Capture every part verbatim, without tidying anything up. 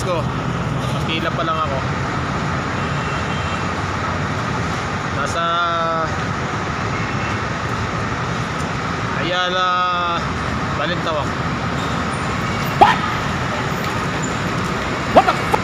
oras ko. Pila pa lang ako. Nasa Ayala Balintawak. What? What the fuck?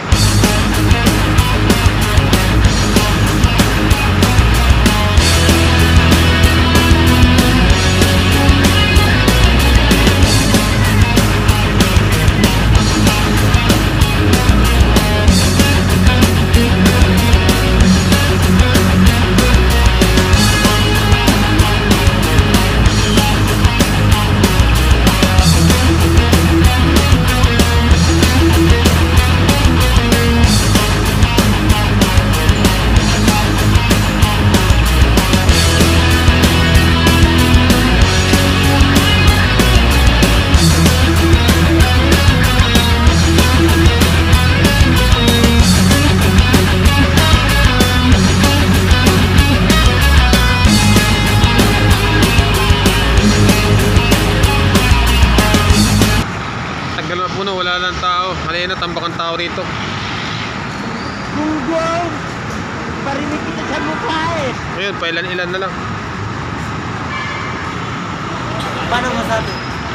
Wala lang tao. Malaya na, tambak ang tao rito. Gunggong! Parinig kita sa mukha eh. Ayun, pailan-ilan na lang. Paano masabi?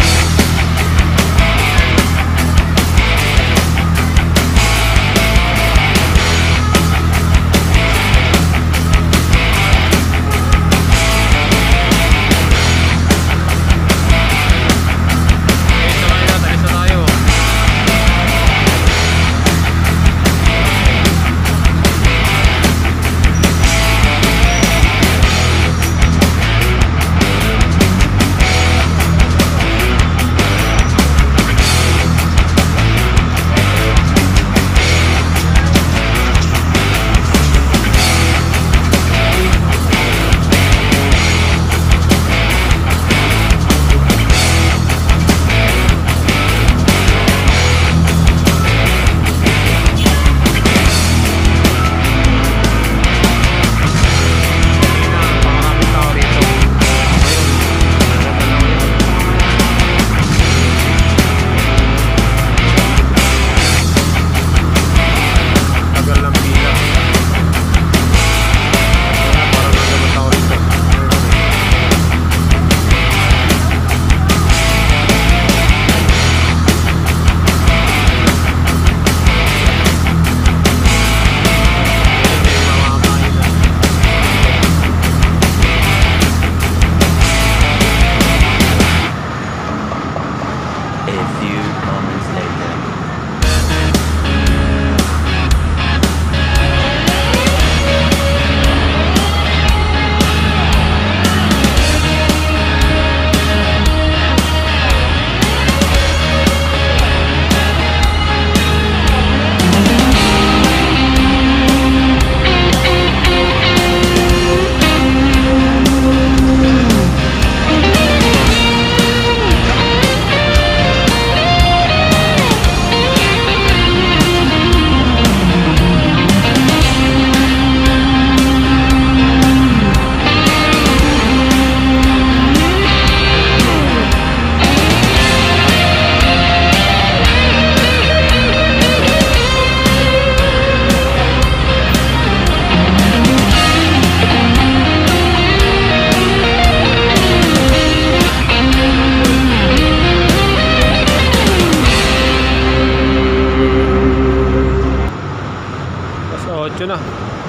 Diretso na.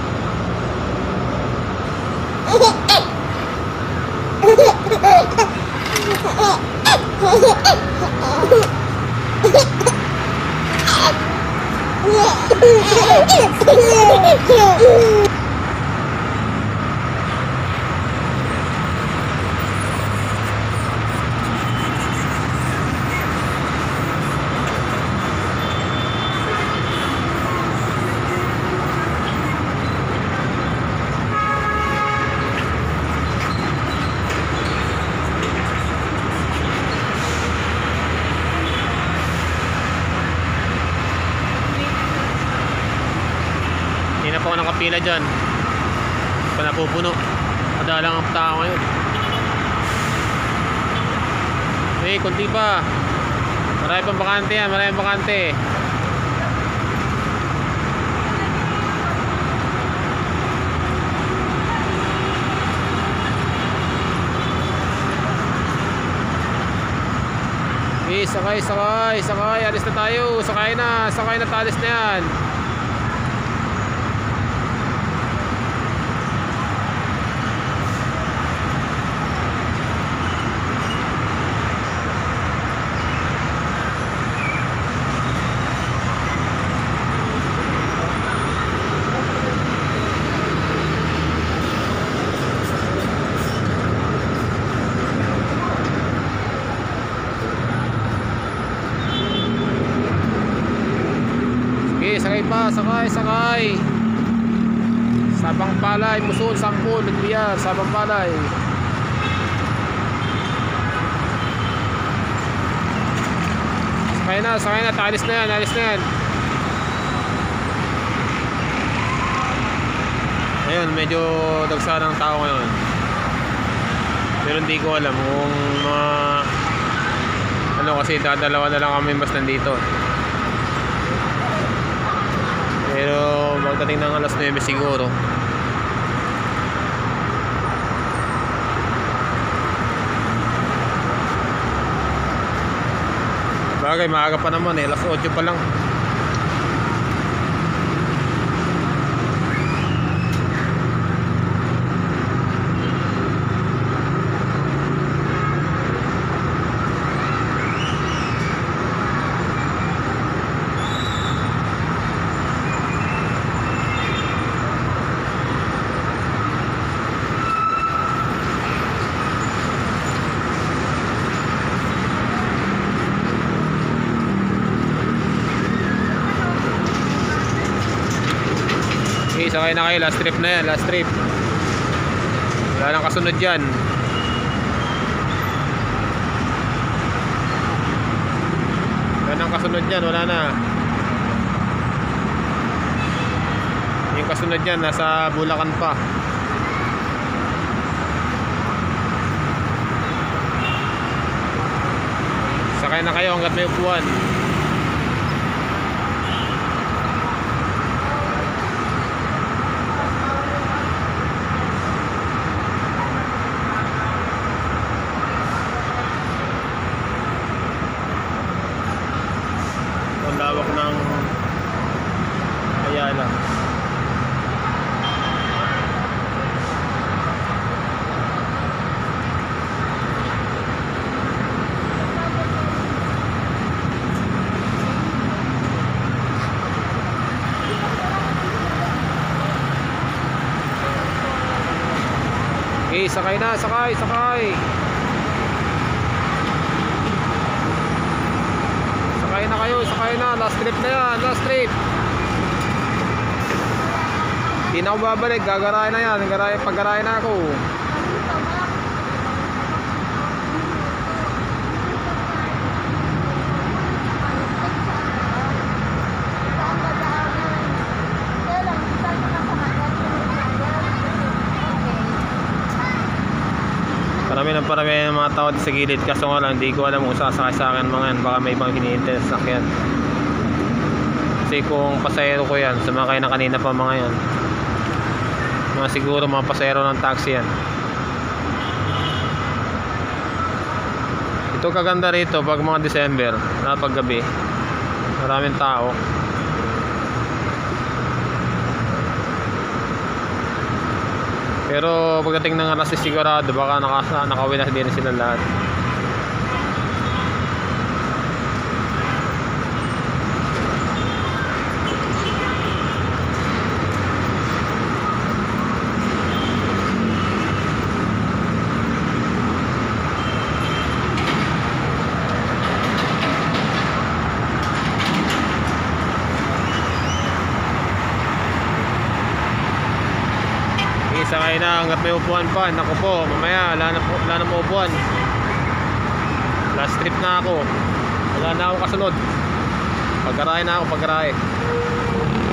Hindi na po ako nakapila dyan. Pa napupuno. Madalang ang tao ngayon. Eh, kunti pa. Marami pang bakante yan. Marami bakante. Okay, sakay, sakay, sakay. Alis na tayo. Sakay na, sakay na, talis na yan. Okay, sakay pa, sakay, sakay. Sabang Palay, Muson, Sampul, Biar, Sabang Palay. Sakay na, sakay na, talis na yan, alis na yan. Ayun, medyo dagsa ng tao ngayon. Pero hindi ko alam kung mga ano, kasi dadalawa na lang kami mas nandito. Pero magdating ng alas nuwebe siguro. Bagay, maaga pa naman eh, alas otso pa lang. Okay, sakay na kayo, last trip na yan, last trip. Wala nang kasunod dyan. Wala nang kasunod dyan, wala na. Yung kasunod dyan, nasa Bulacan pa. Sakay na kayo hanggat may upuan. Ang lawak ng Ayala. Okay, sakay na, sakay, sakay. Sakay na kayo, sakay na. Last trip na yan, last trip. Hindi na ako babalik, gagarayan na yan. Gagarayan, paggarayan na ako. Parami ng parami ng mga tao sa gilid, kaso nga lang hindi ko alam kung sasakay sa akin mga yan, baka may ibang hinihintay sa sakyan. Kasi kung pasahero ko yan, sumakay na kanina pa mga yan, mga siguro mga pasahero ng taxi yan. Ito kaganda rito pag mga December na paggabi, maraming tao. Pero pagdating ng alas sigurado baka naka, nakawin na din sila lahat. Sakay na hanggat may upuan pa. Naku po, mamaya wala na, po, wala na maupuan. Last trip na ako. Wala na ako kasunod. Pagkarahe na ako, pagkarahe.